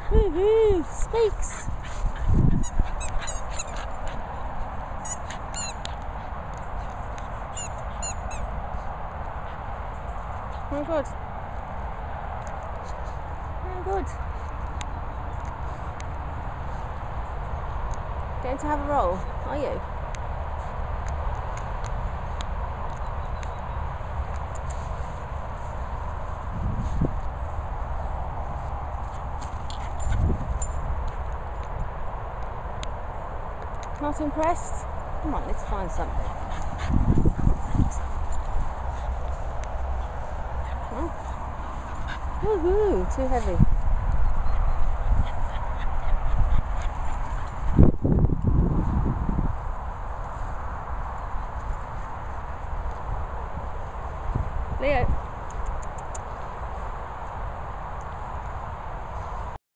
Woohoo! Speaks! Very good. Very good. Going to have a roll, are you? Not impressed? Come on, let's find something. Woohoo! Too heavy.